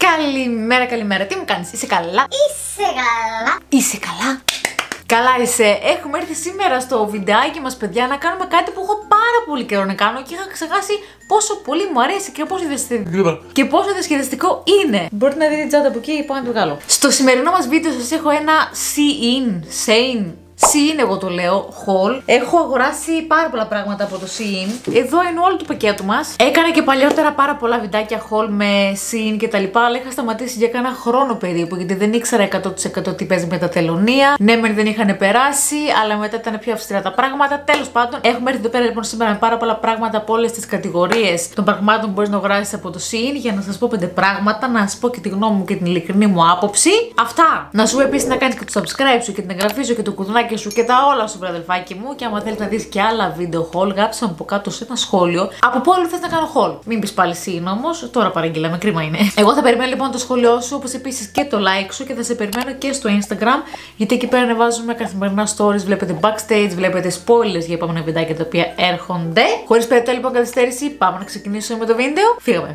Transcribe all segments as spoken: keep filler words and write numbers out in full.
Καλημέρα, καλημέρα. Τι μου κάνεις, είσαι καλά? Είσαι καλά. Είσαι καλά. Καλά είσαι. Έχουμε έρθει σήμερα στο βιντεάκι μας, παιδιά, να κάνουμε κάτι που έχω πάρα πολύ καιρό να κάνω και είχα ξεχάσει πόσο πολύ μου αρέσει και πόσο διασκεδαστικό, και πόσο διασκεδαστικό είναι. Μπορείτε να δείτε την τσάντα από εκεί, πάω να το βγάλω. Στο σημερινό μας βίντεο σας έχω ένα Shein, Shein, Shein εγώ το λέω, haul. Έχω αγοράσει πάρα πολλά πράγματα από το Shein. Εδώ είναι όλο το πακέτο μας. Έκανα και παλιότερα πάρα πολλά βιντεάκια haul με Shein και τα λοιπά, αλλά είχα σταματήσει για κάνα χρόνο περίπου, γιατί δεν ήξερα εκατό τοις εκατό τι παίζει με τα τελωνία. Ναι, μεν δεν είχαν περάσει, αλλά μετά ήταν πιο αυστηρά τα πράγματα. Τέλος πάντων, έχουμε έρθει εδώ πέρα λοιπόν σήμερα με πάρα πολλά πράγματα από όλες τις κατηγορίες των πραγμάτων που μπορείς να αγοράσεις από το Shein, για να σας πω πέντε πράγματα, να σας πω και τη γνώμη μου και την ειλικρινή μου άποψη. Αυτά! Να σου επίσης να κάνεις και το subscribe σου και την εγγραφή σου και το κουδουνάκι σου και τα όλα σου, βραδελφάκι μου. Και άμα θέλεις να δεις και άλλα βίντεο haul, γράψτε μου από κάτω σε ένα σχόλιο από πού άλλο θες να κάνω haul. Μην πεις πάλι Shein όμως, τώρα παραγγείλαμε, κρίμα είναι. Εγώ θα περιμένω λοιπόν το σχόλιο σου, όπως επίσης και το like σου, και θα σε περιμένω και στο Instagram, γιατί εκεί πέρα ανεβάζουμε καθημερινά stories, βλέπετε backstage, βλέπετε spoilers για επόμενα βιντεάκια τα οποία έρχονται. Χωρίς περαιτέρω λοιπόν καθυστέρηση, πάμε να ξεκινήσουμε με το βίντεο. Φύγαμε.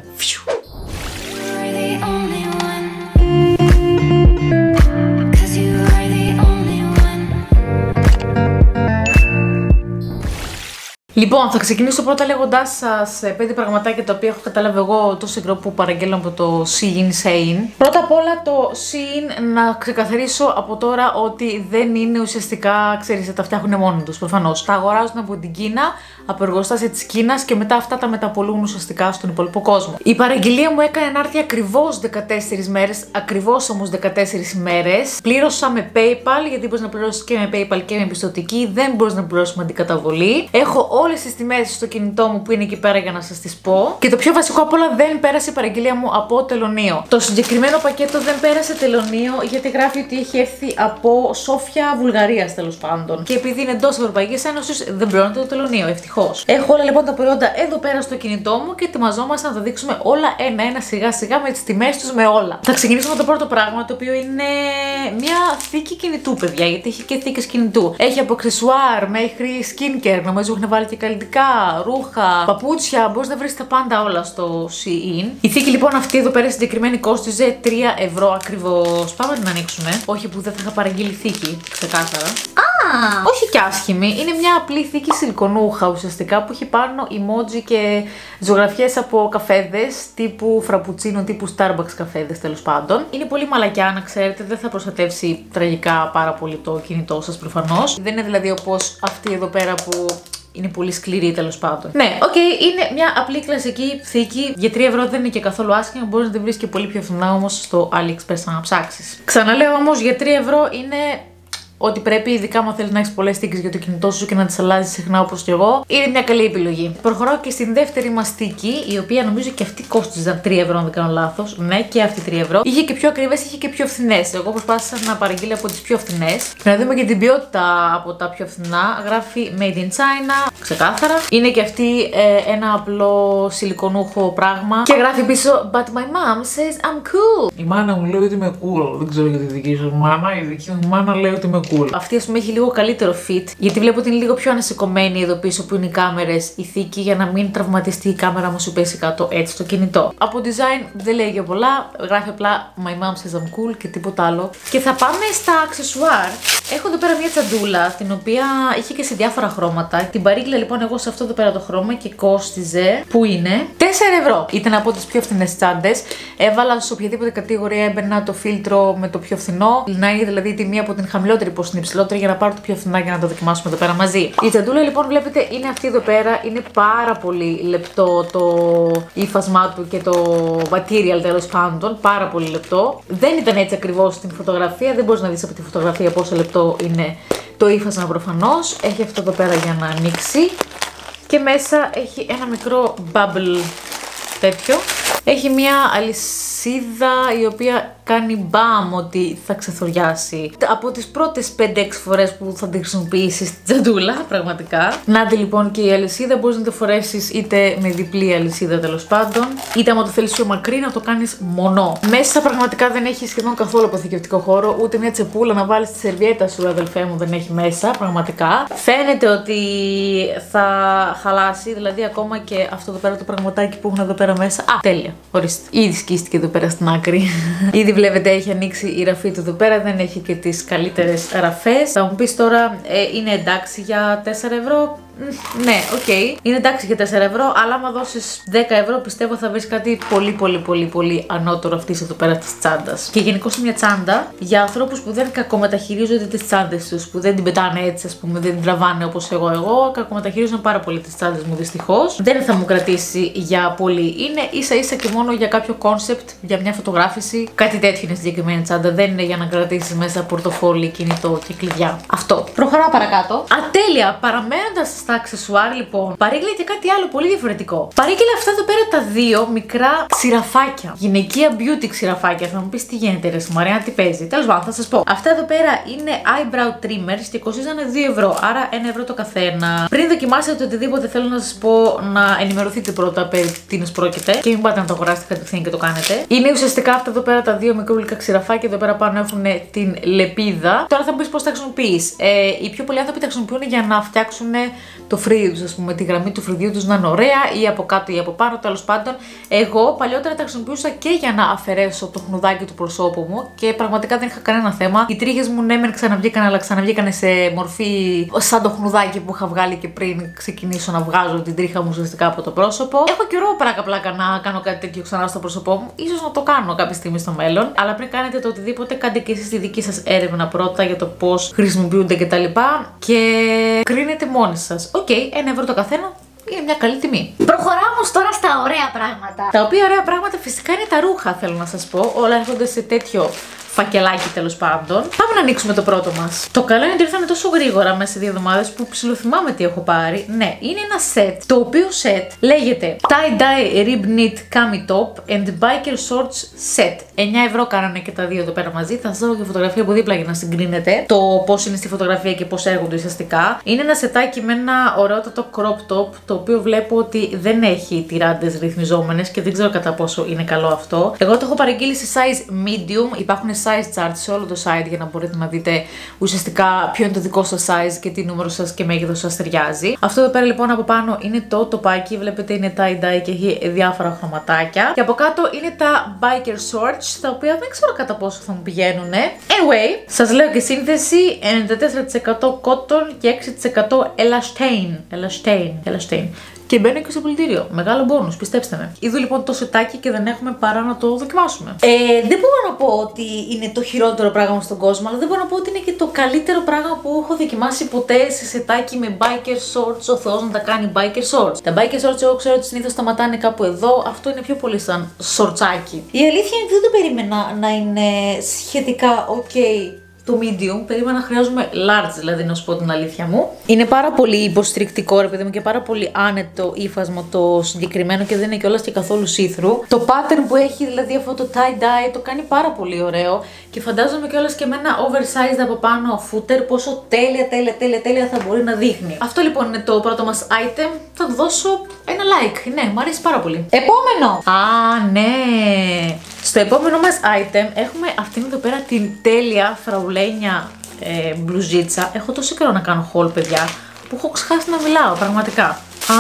Λοιπόν, θα ξεκινήσω πρώτα λέγοντάς σας πέντε πραγματάκια τα οποία έχω καταλάβει εγώ τόσο καιρό που παραγγέλνω από το Shein Shein. Πρώτα απ' όλα το Shein, να ξεκαθαρίσω από τώρα ότι δεν είναι ουσιαστικά, ξέρεις, τα φτιάχνουν μόνοι τους. Προφανώς τα αγοράζουν από την Κίνα, από εργοστάσια της Κίνας, και μετά αυτά τα μεταπολούν ουσιαστικά στον υπόλοιπο κόσμο. Η παραγγελία μου έκανε να έρθει ακριβώς δεκατέσσερις μέρες, ακριβώς όμως δεκατέσσερις ημέρες. Πλήρωσα με PayPal, γιατί μπορείς να πληρώσεις και με PayPal και με πιστωτική, δεν μπορείς να πληρώσεις με αντικαταβολή. Έχω όλες τις τιμές στο κινητό μου που είναι εκεί πέρα για να σας τις πω. Και το πιο βασικό απ' όλα, δεν πέρασε η παραγγελία μου από τελωνίο. Το συγκεκριμένο πακέτο δεν πέρασε τελωνίο, γιατί γράφει ότι έχει έρθει από Σόφια, Βουλγαρίας, τέλος πάντων. Και επειδή είναι εντός Ευρωπαϊκής Ένωσης, δεν πληρώνεται το τελωνίο, ευτυχώς. Έχω όλα λοιπόν τα προϊόντα εδώ πέρα στο κινητό μου και ετοιμαζόμαστε να τα δείξουμε όλα ένα-ένα, σιγά-σιγά, με τις τιμές τους, με όλα. Θα ξεκινήσουμε με το πρώτο πράγμα, το οποίο είναι μια θήκη κινητού, παιδιά, γιατί έχει και θήκες κινητού. Έχει από αξεσουάρ μέχρι skincare, νομίζω έχουν βάλει και καλλιτικά, ρούχα, παπούτσια, μπορείς να βρεις τα πάντα όλα στο Shein. Η θήκη λοιπόν αυτή εδώ πέρα συγκεκριμένη κόστιζε τρία ευρώ ακριβώς. Πάμε να την ανοίξουμε. Όχι που δεν θα είχα παραγγείλει θήκη, ξεκάθαρα. Ah. Όχι και άσχημη, είναι μια απλή θήκη σιλικονούχα ουσιαστικά που έχει πάνω emoji και ζωγραφιές από καφέδες τύπου φραπουτσίνο, τύπου Starbucks καφέδες, τέλος πάντων. Είναι πολύ μαλακιά, να ξέρετε, δεν θα προστατεύσει τραγικά πάρα πολύ το κινητό σας προφανώς. Δεν είναι δηλαδή όπως αυτή εδώ πέρα που είναι πολύ σκληρή, τέλος πάντων. Ναι, οκ, okay, είναι μια απλή κλασική θήκη. Για τρία ευρώ δεν είναι και καθόλου άσχημα. Μπορείς να την βρεις και πολύ πιο φθηνά όμως στο AliExpress να ψάξεις. Ξαναλέω όμως, για τρία ευρώ είναι ότι πρέπει, ειδικά αν θέλεις να έχεις πολλές θήκες για το κινητό σου και να τις αλλάζεις συχνά όπως και εγώ, είναι μια καλή επιλογή. Προχωράω και στην δεύτερη μας θήκη, η οποία νομίζω και αυτή κόστιζαν τρία ευρώ, αν δεν κάνω λάθος. Ναι, και αυτή τρία ευρώ. Είχε και πιο ακριβές, είχε και πιο φθηνές. Εγώ προσπάθησα να παραγγείλω από τις πιο φθηνές. Να δούμε και την ποιότητα από τα πιο φθηνά. Γράφει Made in China, ξεκάθαρα. Είναι και αυτή ε, ένα απλό σιλικονούχο πράγμα. Και γράφει πίσω, But my mom says I'm cool. Η μάνα μου λέει ότι είμαι cool. Δεν ξέρω για τη δική σου μάνα. Η δική μου μάνα λέει ότι είμαι cool. Αυτή ας πούμε έχει λίγο καλύτερο fit, γιατί βλέπω ότι είναι λίγο πιο ανασηκωμένη εδώ πίσω που είναι οι κάμερες, η θήκη, για να μην τραυματιστεί η κάμερα μου σου πέσει κάτω έτσι στο κινητό. Από design δεν λέει για πολλά, γράφει απλά My mom says I'm cool και τίποτα άλλο. Και θα πάμε στα αξεσουάρ. Έχω εδώ πέρα μια τσαντούλα, την οποία είχε και σε διάφορα χρώματα. Την παρήγγειλα λοιπόν εγώ σε αυτό εδώ πέρα το χρώμα και κόστιζε, που είναι τέσσερα ευρώ. Ήταν από τις πιο φθηνές τσάντες. Έβαλα σε οποιαδήποτε κατηγορία έμπαιρνα το φίλτρο με το πιο φθηνό. Να είναι δηλαδή η τιμή από την χαμηλότερη προς την υψηλότερη, για να πάρω το πιο φθηνά και να το δοκιμάσουμε εδώ πέρα μαζί. Η τσαντούλα λοιπόν βλέπετε είναι αυτή εδώ πέρα. Είναι πάρα πολύ λεπτό το ύφασμά του και το material, τέλος πάντων. Πάρα πολύ λεπτό. Δεν ήταν έτσι ακριβώς στην φωτογραφία. Δεν μπορείς να δεις από τη φωτογραφία πόσο λεπτό είναι το ύφασμα προφανώς. Έχει αυτό εδώ πέρα για να ανοίξει. Και μέσα έχει ένα μικρό bubble τέτοιο. Έχει μια αλυσίδα η οποία κάνει μπαμ ότι θα ξεθοριάσει. Από τις πρώτες πέντε έξι φορές που θα την χρησιμοποιήσεις την τσαντούλα, πραγματικά. Να δει λοιπόν και η αλυσίδα, μπορείς να το φορέσεις είτε με διπλή αλυσίδα τέλος πάντων, είτε άμα το θέλεις πιο μακρύ να το κάνεις μονό. Μέσα πραγματικά δεν έχει σχεδόν καθόλου αποθηκευτικό χώρο, ούτε μια τσεπούλα να βάλεις τη σερβιέτα σου, αδελφέ μου, δεν έχει μέσα, πραγματικά. Φαίνεται ότι θα χαλάσει, δηλαδή ακόμα και αυτό εδώ πέρα το πραγματάκι που έχουν εδώ πέρα μέσα. Α, τέλεια, ορίστε. Ήδη σκίστηκε εδώ πέρα στην άκρη. Ήδη βλέπετε έχει ανοίξει η ραφή του εδώ πέρα, δεν έχει και τις καλύτερες ραφές. Θα μου πεις τώρα, ε, είναι εντάξει για τέσσερα ευρώ. Ναι, οκ. Okay. Είναι εντάξει για τέσσερα ευρώ, αλλά άμα δώσεις δέκα ευρώ πιστεύω θα βρεις κάτι πολύ πολύ πολύ πολύ ανώτερο αυτής εδώ πέρα της τσάντας. Και γενικώς είναι μια τσάντα για ανθρώπους που δεν κακομεταχειρίζονται τις τσάντες τους, που δεν την πετάνε έτσι, ας πούμε, δεν την τραβάνε όπως εγώ. Εγώ κακομεταχειρίζομαι πάρα πολύ τις τσάντες μου, δυστυχώς. Δεν θα μου κρατήσει για πολύ. Είναι ίσα ίσα και μόνο για κάποιο κόνσεπτ, για μια φωτογράφηση. Κάτι τέτοιο είναι συγκεκριμένη τσάντα. Δεν είναι για να κρατήσεις μέσα πορτοφόλι, κινητό και κλειδιά. Αυτό. Προχωράω παρακάτω. Ατέλεια, παραμένοντας στα αξεσουάρ, λοιπόν, παρήγγειλε και κάτι άλλο πολύ διαφορετικό. Παρήγγειλε αυτά εδώ πέρα τα δύο μικρά ξηραφάκια. Γυναικεία beauty ξηραφάκια. Θα μου πεις τι γίνεται, ρε Μαρία, τι παίζει. Τέλος πάντων, θα σας πω. Αυτά εδώ πέρα είναι eyebrow trimmers και κοστίζανε δύο ευρώ. Άρα ένα ευρώ το καθένα. Πριν δοκιμάσετε οτιδήποτε, θέλω να σας πω να ενημερωθείτε πρώτα περί τίνος πρόκειται και μην πάτε να το αγοράσετε κατευθείαν και το κάνετε. Είναι ουσιαστικά αυτά εδώ πέρα τα δύο μικρούλικα ξηραφάκια. Εδώ πέρα πάνω έχουν την λεπίδα. Τώρα θα μου πεις πώς τα χρησιμοποιείς. Ε, οι πιο πολλοί άνθρωποι τα χρησιμοποιούν για να φτιάξουν το φρύδι τους, ας πούμε, τη γραμμή του φρυδιού τους να είναι ωραία ή από κάτω ή από πάνω, τέλος πάντων. Εγώ παλιότερα τα χρησιμοποιούσα και για να αφαιρέσω το χνουδάκι του προσώπου μου και πραγματικά δεν είχα κανένα θέμα. Οι τρίχες μου ναι, μεν ξαναβγήκαν, αλλά ξαναβγήκαν σε μορφή σαν το χνουδάκι που είχα βγάλει και πριν ξεκινήσω να βγάζω την τρίχα μου ουσιαστικά από το πρόσωπο. Έχω καιρό πλάκα πλάκα να κάνω κάτι τέτοιο ξανά στο πρόσωπό μου. Ίσως να το κάνω κάποια στιγμή στο μέλλον. Αλλά πριν κάνετε το οτιδήποτε, κάντε και εσείς τη δική σας έρευνα πρώτα για το πώς χρησιμοποιούνται κτλ. Και, και κρίνετε μόνοι σας. Οκ, okay, ένα ευρώ το καθένα είναι μια καλή τιμή. Προχωράω όμως τώρα στα ωραία πράγματα. Τα οποία ωραία πράγματα φυσικά είναι τα ρούχα, θέλω να σας πω. Όλα έρχονται σε τέτοιο φακελάκι, τέλος πάντων. Πάμε να ανοίξουμε το πρώτο μας. Το καλό είναι ότι ήρθανε τόσο γρήγορα μέσα σε δύο εβδομάδες που ψιλοθυμάμαι τι έχω πάρει. Ναι, είναι ένα set. Το οποίο set λέγεται Tie-Dye Rib Knit Cami Top and Biker Shorts Set. εννιά ευρώ κάνανε και τα δύο εδώ πέρα μαζί. Θα σας δώσω και φωτογραφία από δίπλα για να συγκρίνετε το πώς είναι στη φωτογραφία και πώς έρχονται ουσιαστικά. Είναι ένα σετάκι με ένα ωραιότατο crop top, το οποίο βλέπω ότι δεν έχει τυράντες ρυθμιζόμενες και δεν ξέρω κατά πόσο είναι καλό αυτό. Εγώ το έχω παραγγείλει σε size medium. Υπάρχουν size chart σε όλο το site για να μπορείτε να δείτε ουσιαστικά ποιο είναι το δικό σας size και τι νούμερο σας και μέγεθος σας ταιριάζει. Αυτό εδώ πέρα λοιπόν από πάνω είναι το τοπάκι, βλέπετε είναι tie-dye και έχει διάφορα χρωματάκια. Και από κάτω είναι τα biker shorts, τα οποία δεν ξέρω κατά πόσο θα μου πηγαίνουν. Anyway, σας λέω και σύνθεση: ενενήντα τέσσερα τοις εκατό cotton και έξι τοις εκατό elastane. Elastane. Elastane. Και μπαίνω και στο πλυντήριο. Μεγάλο μπόνους, πιστέψτε με. Είδω λοιπόν το σετάκι και δεν έχουμε παρά να το δοκιμάσουμε. Ε, δεν μπορώ να πω ότι είναι το χειρότερο πράγμα στον κόσμο, αλλά δεν μπορώ να πω ότι είναι και το καλύτερο πράγμα που έχω δοκιμάσει ποτέ σε σετάκι με biker shorts. Ο Θεός να τα κάνει biker shorts. Τα biker shorts, εγώ ξέρω ότι συνήθως σταματάνε κάπου εδώ. Αυτό είναι πιο πολύ σαν σορτσάκι. Η αλήθεια είναι ότι δεν το περίμενα να είναι σχετικά ok. Το medium, περίμενα να χρειάζομαι large, δηλαδή να σου πω την αλήθεια μου. Είναι πάρα πολύ υποστηρικτικό, ρε παιδί μου, και πάρα πολύ άνετο ύφασμα το συγκεκριμένο και δεν είναι κιόλας και καθόλου see-through. Το pattern που έχει, δηλαδή αυτό το tie-dye, το κάνει πάρα πολύ ωραίο και φαντάζομαι κιόλας και με ένα oversized από πάνω footer πόσο τέλεια, τέλεια, τέλεια, τέλεια θα μπορεί να δείχνει. Αυτό λοιπόν είναι το πρώτο μας item. Θα του δώσω ένα like. Ναι, μου αρέσει πάρα πολύ. Επόμενο! Α, ναι! Στο επόμενο μας item έχουμε αυτήν εδώ πέρα την τέλεια φραουλένια ε, μπλουζίτσα. Έχω τόσο καιρό να κάνω haul, παιδιά, που έχω ξεχάσει να μιλάω, πραγματικά. Α,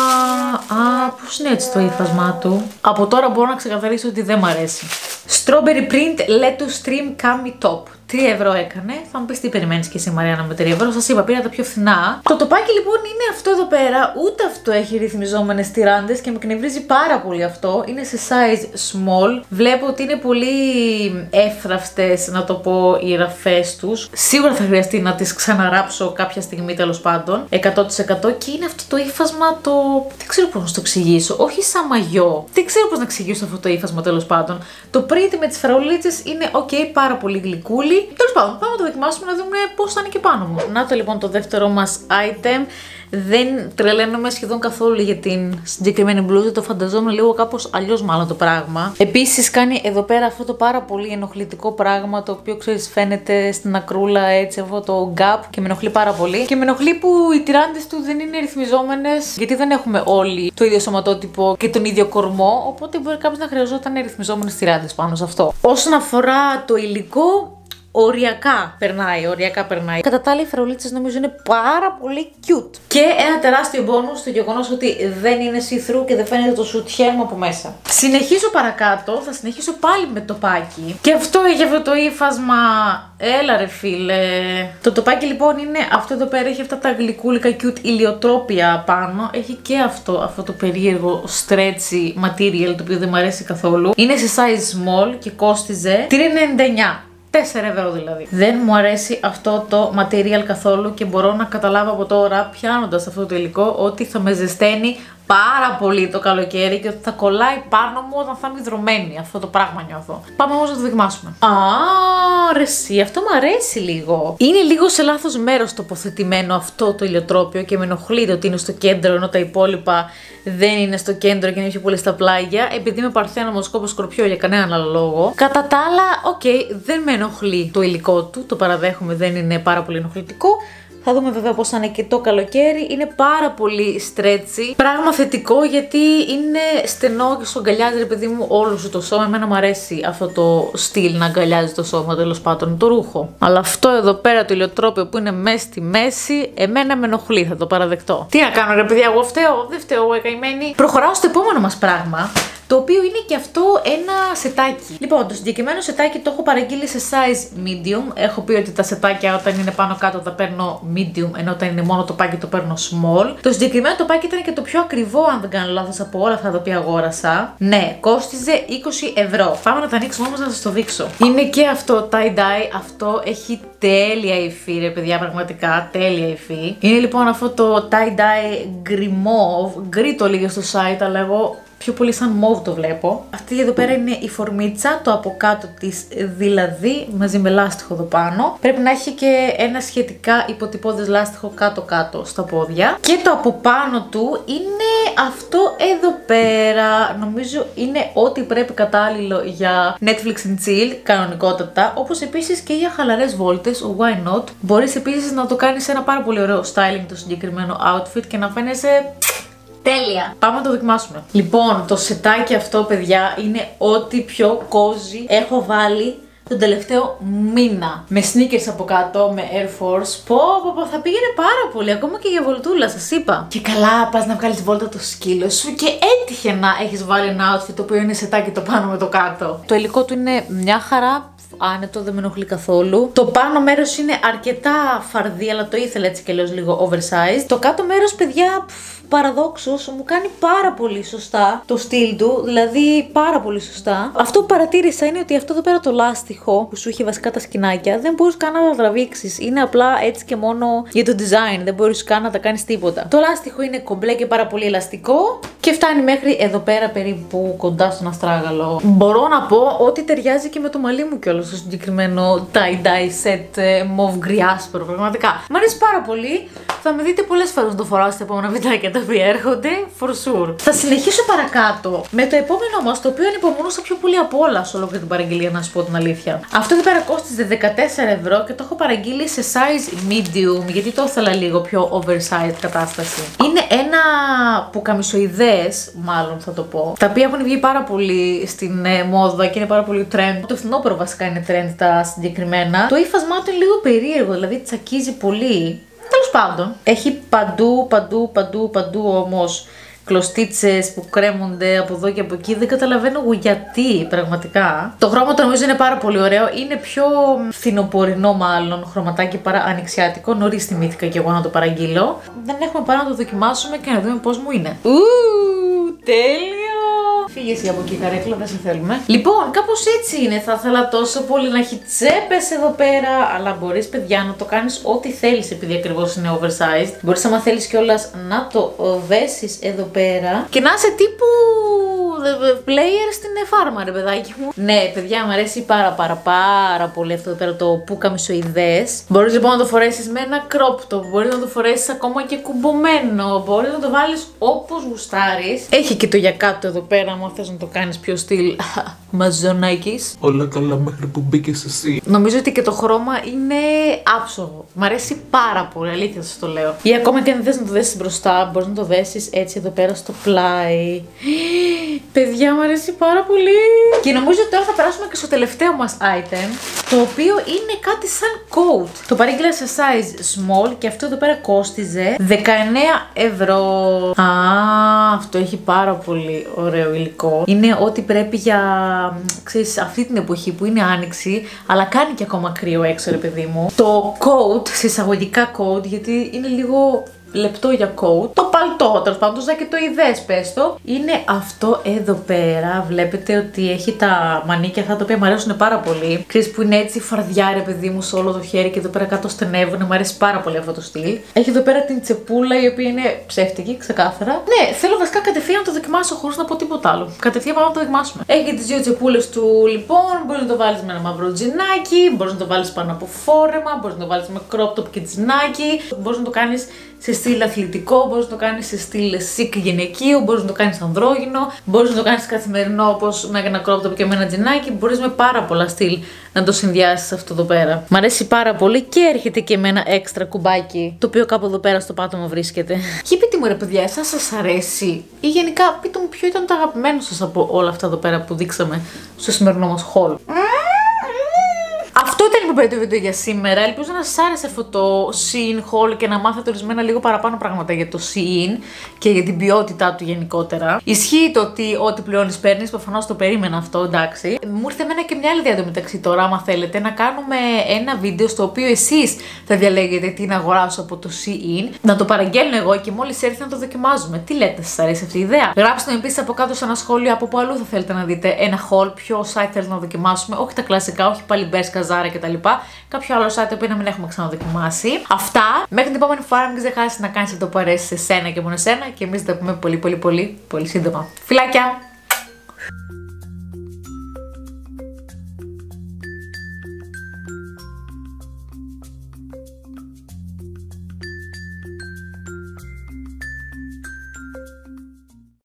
α, πώς είναι έτσι το ύφασμά του. Από τώρα μπορώ να ξεκαθαρίσω ότι δεν μ' αρέσει. Strawberry Print Lettuce Trim Cami Top. τρία ευρώ έκανε. Θα μου πεις τι περιμένεις και εσύ, Μαριάννα, με τρία ευρώ. Σας είπα, πήρα τα πιο φθηνά. Το τοπάκι λοιπόν είναι αυτό εδώ πέρα. Ούτε αυτό έχει ρυθμιζόμενες τυράντες και με εκνευρίζει πάρα πολύ αυτό. Είναι σε size small. Βλέπω ότι είναι πολύ εύθραυστες, να το πω, οι ραφές τους. Σίγουρα θα χρειαστεί να τις ξαναράψω κάποια στιγμή, τέλος πάντων. εκατό τοις εκατό. Και είναι αυτό το ύφασμα το. Δεν ξέρω πώς να το εξηγήσω. Όχι σαν μαγιό. Δεν ξέρω πώς να εξηγήσω αυτό το ύφασμα, τέλος πάντων. Το print με τις φραουλίτσες είναι ok, πάρα πολύ γλυκούλη. Τέλος πάντων, πάμε να το δοκιμάσουμε να δούμε πώς θα είναι και πάνω μου. Να το λοιπόν το δεύτερο μας item. Δεν τρελαίνομαι σχεδόν καθόλου για την συγκεκριμένη μπλούζα, το φανταζόμουν λίγο κάπως αλλιώς μάλλον το πράγμα. Επίσης κάνει εδώ πέρα αυτό το πάρα πολύ ενοχλητικό πράγμα, το οποίο ξέρεις φαίνεται στην ακρούλα έτσι, αυτό το gap, και με ενοχλεί πάρα πολύ. Και με ενοχλεί που οι τυράντες του δεν είναι ρυθμιζόμενες, γιατί δεν έχουμε όλοι το ίδιο σωματότυπο και τον ίδιο κορμό, οπότε μπορεί κάποιος να χρειαζόταν ρυθμιζόμενες τυράντες πάνω σε αυτό. Όσον αφορά το υλικό, οριακά περνάει, οριακά περνάει. Κατά τα άλλα, οι φραουλίτσες νομίζω είναι πάρα πολύ cute. Και ένα τεράστιο bonus στο γεγονός ότι δεν είναι see-through και δεν φαίνεται το σουτιέν μου από μέσα. Συνεχίζω παρακάτω, θα συνεχίσω πάλι με το τοπάκι. Και αυτό έχει αυτό το ύφασμα. Έλα ρε φίλε. Το τοπάκι λοιπόν είναι αυτό εδώ πέρα, έχει αυτά τα γλυκούλικα cute ηλιοτρόπια πάνω. Έχει και αυτό, αυτό το περίεργο stretchy material, το οποίο δεν μου αρέσει καθόλου. Είναι σε size small και κόστιζε τρία ενενήντα εννιά. τέσσερα ευρώ δηλαδή. Δεν μου αρέσει αυτό το material καθόλου και μπορώ να καταλάβω από τώρα, πιάνοντας αυτό το υλικό, ότι θα με ζεσταίνει πάρα πολύ το καλοκαίρι και ότι θα κολλάει πάνω μου όταν θα είμαι δρομένη. Αυτό το πράγμα νιώθω. Πάμε όμως να το δοκιμάσουμε. Α, ρε εσύ, αυτό μου αρέσει λίγο. Είναι λίγο σε λάθος μέρος τοποθετημένο αυτό το ηλιοτρόπιο και με ενοχλείται ότι είναι στο κέντρο ενώ τα υπόλοιπα δεν είναι στο κέντρο και είναι πιο πολύ στα πλάγια. Επειδή είμαι παρθένο μοσκόπο σκορπιό για κανέναν άλλο λόγο. Κατά τα άλλα, οκ, okay, δεν με ενοχλεί το υλικό του. Το παραδέχομαι, δεν είναι πάρα πολύ ενοχλητικό. Θα δούμε βέβαια πώς θα είναι και το καλοκαίρι. Είναι πάρα πολύ stretchy. Πράγμα θετικό γιατί είναι στενό και σου αγκαλιάζει, ρε παιδί μου, όλο σου το σώμα. Εμένα μου αρέσει αυτό το στυλ να αγκαλιάζει το σώμα, τέλος πάντων, το ρούχο. Αλλά αυτό εδώ πέρα το ηλιοτρόπιο που είναι μέσα στη μέση, εμένα με ενοχλεί, θα το παραδεχτώ. Τι να κάνω, ρε παιδιά, εγώ φταίω, δεν φταίω, εγώ καημένη. Προχωράω στο επόμενο μας πράγμα. Το οποίο είναι και αυτό ένα σετάκι. Λοιπόν, το συγκεκριμένο σετάκι το έχω παραγγείλει σε size medium. Έχω πει ότι τα σετάκια όταν είναι πάνω κάτω θα παίρνω medium, ενώ όταν είναι μόνο το πάκι το παίρνω small. Το συγκεκριμένο το πάκι ήταν και το πιο ακριβό, αν δεν κάνω λάθος, από όλα αυτά τα οποία αγόρασα. Ναι, κόστιζε είκοσι ευρώ. Πάμε να τα ανοίξουμε όμως να σας το δείξω. Είναι και αυτό tie-dye. Αυτό έχει τέλεια υφή, ρε παιδιά, πραγματικά τέλεια υφή. Είναι λοιπόν αυτό το tie-dye γκριμό. Γκρι το λίγε στο site, αλλά εγώ πιο πολύ σαν μόβ το βλέπω. Αυτή εδώ πέρα είναι η φορμίτσα, το από κάτω της δηλαδή, μαζί με λάστιχο εδώ πάνω. Πρέπει να έχει και ένα σχετικά υποτυπώδες λάστιχο κάτω-κάτω στα πόδια. Και το από πάνω του είναι αυτό εδώ πέρα. Νομίζω είναι ό,τι πρέπει κατάλληλο για Netflix and chill, κανονικότατα. Όπως επίσης και για χαλαρές βόλτες, why not. Μπορείς επίσης να το κάνεις ένα πάρα πολύ ωραίο styling το συγκεκριμένο outfit και να φαίνεσαι τέλεια! Πάμε να το δοκιμάσουμε. Λοιπόν, το σετάκι αυτό, παιδιά, είναι ό,τι πιο cozy έχω βάλει τον τελευταίο μήνα. Με sneakers από κάτω, με Air Force. Πω, πω, πω, θα πήγαινε πάρα πολύ, ακόμα και για βολτούλα, σας είπα. Και καλά, πας να βγάλεις βόλτα το σκύλο σου και έτυχε να έχεις βάλει ένα outfit το οποίο είναι σετάκι το πάνω με το κάτω. Το υλικό του είναι μια χαρά. Άνετο, δεν με ενοχλεί καθόλου. Το πάνω μέρος είναι αρκετά φαρδί, αλλά το ήθελα έτσι και λέω λίγο oversized. Το κάτω μέρος, παιδιά, παραδόξως μου κάνει πάρα πολύ σωστά το στυλ του, δηλαδή πάρα πολύ σωστά. Αυτό που παρατήρησα είναι ότι αυτό εδώ πέρα το λάστιχο που σου είχε βασικά τα σκηνάκια δεν μπορείς καν να τα τραβήξεις. Είναι απλά έτσι και μόνο για το design, δεν μπορείς καν να τα κάνεις τίποτα. Το λάστιχο είναι κομπλέ και πάρα πολύ ελαστικό και φτάνει μέχρι εδώ πέρα περίπου κοντά στον αστράγαλο. Μπορώ να πω ότι ταιριάζει και με το μαλλί μου κιόλας στο συγκεκριμένο tie-dye set mauve γκρι άσπρο, πραγματικά. Μ' αρέσει πάρα πολύ. Θα με δείτε πολλές φορές να το φοράω στα επόμενα βιντεάκια τα οποία έρχονται, for sure. Θα συνεχίσω παρακάτω με το επόμενο μας, το οποίο ανυπομονούσα πιο πολύ από όλα σε ολόκληρη την παραγγελία, να σου πω την αλήθεια. Αυτό εδώ πέρα κόστιζε δεκατέσσερα ευρώ και το έχω παραγγείλει σε size medium, γιατί το ήθελα λίγο πιο oversized κατάσταση. Είναι ένα πουκαμισοειδές, μάλλον θα το πω, τα οποία έχουν βγει πάρα πολύ στην ε, μόδα και είναι πάρα πολύ trend. Το φθινόπωρο βασικά είναι trend τα συγκεκριμένα. Το ύφασμά του είναι λίγο περίεργο, δηλαδή τσακίζει πολύ. Τέλος πάντων, έχει παντού, παντού, παντού, παντού όμως κλωστίτσες που κρέμονται από εδώ και από εκεί. Δεν καταλαβαίνω γιατί πραγματικά. Το χρώμα το νομίζω είναι πάρα πολύ ωραίο. Είναι πιο φθινοπορεινό μάλλον χρωματάκι παρά ανοιξιάτικο. Νωρίς θυμήθηκα και εγώ να το παραγγείλω. Δεν έχουμε παρά να το δοκιμάσουμε και να δούμε πώς μου είναι. Ου, τέλειο! Φύγε εσύ από εκεί, καρέκλα, δεν σε θέλουμε. Λοιπόν, κάπως έτσι είναι. Θα ήθελα τόσο πολύ να έχει τσέπες εδώ πέρα. Αλλά μπορείς, παιδιά, να το κάνεις ό,τι θέλεις, επειδή ακριβώς είναι oversized. Μπορείς, άμα θέλεις κιόλας, να το δέσεις εδώ πέρα και να είσαι τύπου player στην φάρμα, ρε παιδάκι μου. Ναι, παιδιά, μου αρέσει πάρα πάρα πάρα πολύ αυτό εδώ πέρα το πουκαμισοειδές. Μπορείς λοιπόν να το φορέσεις με ένα crop top, μπορείς να το φορέσεις ακόμα και κουμπωμένο, μπορείς να το βάλεις όπως γουστάρεις. Έχει και το για κάτω εδώ πέρα, αν θες να το κάνεις πιο στυλ μαζονάκης. Όλα καλά μέχρι που μπήκες εσύ. Νομίζω ότι και το χρώμα είναι άψογο. Μ' αρέσει πάρα πολύ, αλήθεια σας το λέω. Ή ακόμα και αν δεν θες να το δέσεις μπροστά, μπορείς να το δέσεις έτσι εδώ πέρα στο πλάι. Παιδιά, μου αρέσει πάρα πολύ. Και νομίζω ότι τώρα θα περάσουμε και στο τελευταίο μας item, το οποίο είναι κάτι σαν coat. Το παρήγγειλα σε size small και αυτό εδώ πέρα κόστιζε δεκαεννέα ευρώ. Α, αυτό έχει πάρα πολύ ωραίο υλικό. Είναι ό,τι πρέπει για, ξέρεις, αυτή την εποχή που είναι άνοιξη, αλλά κάνει και ακόμα κρύο έξω, ρε παιδί μου. Το coat, σε εισαγωγικά coat, γιατί είναι λίγο λεπτό για coat. Το παλτό, τέλος πάντων, το ζακετοειδές, πες το. Είναι αυτό εδώ πέρα. Βλέπετε ότι έχει τα μανίκια αυτά τα οποία μου αρέσουν πάρα πολύ. Ξέρεις που είναι έτσι φαρδιά, ρε παιδί μου, σε όλο το χέρι και εδώ πέρα κάτω στενεύουν. Μου αρέσει πάρα πολύ αυτό το στυλ. Έχει εδώ πέρα την τσεπούλα η οποία είναι ψεύτικη, ξεκάθαρα. Ναι, θέλω βασικά κατευθείαν να το δοκιμάσω χωρίς να πω τίποτα άλλο. Κατευθείαν πάμε να το δοκιμάσουμε. Έχει τις δύο τσεπούλες του λοιπόν. Μπορεί να το βάλεις με ένα μαύρο τζινάκι. Μπορεί να το βάλεις πάνω από φόρεμα. Μπορεί να το βάλεις με crop top και τζινάκι. Μπορεί να το κάνεις σε στυλ αθλητικό, μπορείς να το κάνεις σε στυλ chic γυναικείο, μπορείς να το κάνεις ανδρόγυνο, μπορείς να το κάνεις καθημερινό όπως με ένα crop top και με ένα τζινάκι, μπορείς με πάρα πολλά στυλ να το συνδυάσεις αυτό εδώ πέρα. Μ' αρέσει πάρα πολύ και έρχεται και με ένα έξτρα κουμπάκι, το οποίο κάπου εδώ πέρα στο πάτωμα βρίσκεται. Και πείτε μου ρε παιδιά, εσάς σας αρέσει ή γενικά πείτε μου ποιο ήταν το αγαπημένο σας από όλα αυτά εδώ πέρα που δείξαμε στο σημερινό μας haul. Αυτό ήταν λοιπόν το βίντεο για σήμερα. Ελπίζω να σας άρεσε αυτό το Shein haul και να μάθετε ορισμένα λίγο παραπάνω πράγματα για το Shein και για την ποιότητά του γενικότερα. Ισχύει το ότι ό,τι πληρώνεις παίρνεις, προφανώς το περίμενα αυτό, εντάξει. Μου ήρθε εμένα και μια άλλη ιδέα μεταξύ τώρα, άμα θέλετε, να κάνουμε ένα βίντεο στο οποίο εσείς θα διαλέγετε τι να αγοράσω από το Shein, να το παραγγέλνω εγώ και μόλις έρθει να το δοκιμάζουμε. Τι λέτε, σας αρέσει αυτή η ιδέα? Γράψτε μου επίσης από κάτω σε ένα σχόλιο από πού αλλού θα θέλετε να δείτε ένα haul, ποιο site θέλετε να δοκιμάσουμε, όχι τα κλασικά, όχι πάλι Bershka, Zara κτλ. Κάποιο άλλο site που να μην έχουμε ξαναδοκιμάσει. Αυτά. Μέχρι την επόμενη φορά, μην ξεχάσεις να κάνεις αυτό που αρέσει σε σένα και μόνο εσένα. Και εμείς θα τα πούμε πολύ πολύ πολύ πολύ σύντομα. Φιλάκια!